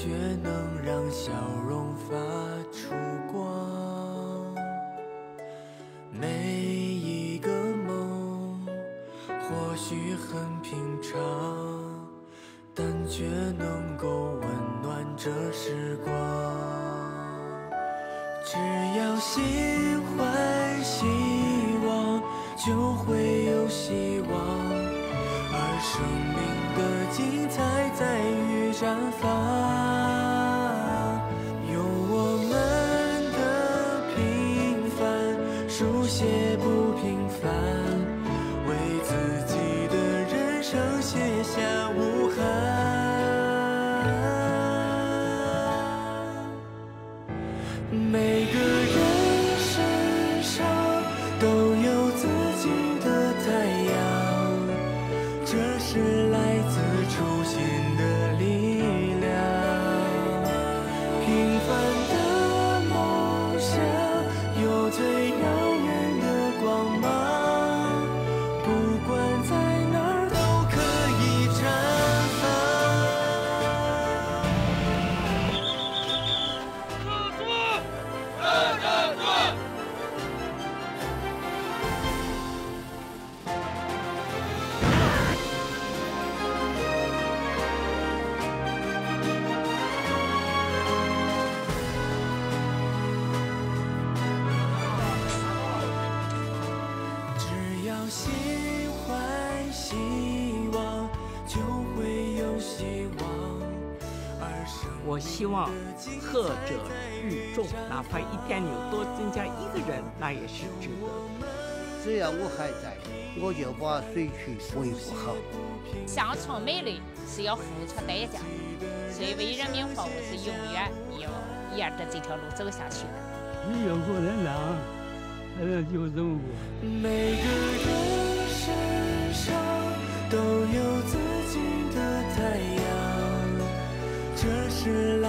却能让笑容发出光。每一个梦或许很平常，但却能够温暖这时光。只要心怀希望，就会有希望，而生命的精彩在于绽放。有我们的平凡，书写不平凡，为自己的人生写下无憾。每个人身上都有自己的太阳，这是来自初心的力量。平凡的梦想有最遥远的光芒，不管在哪儿都可以绽只要心怀希望，就会有希望。 我希望贺者日众，哪怕一天有多增加一个人，那也是值得的。 只要我还在，我就把水渠维护好。 乡村美丽是要付出代价，所以为人民服务是永远要沿着这条路走下去的。 你有过能让，就这么过。 每个人身上都有自己的太阳，这是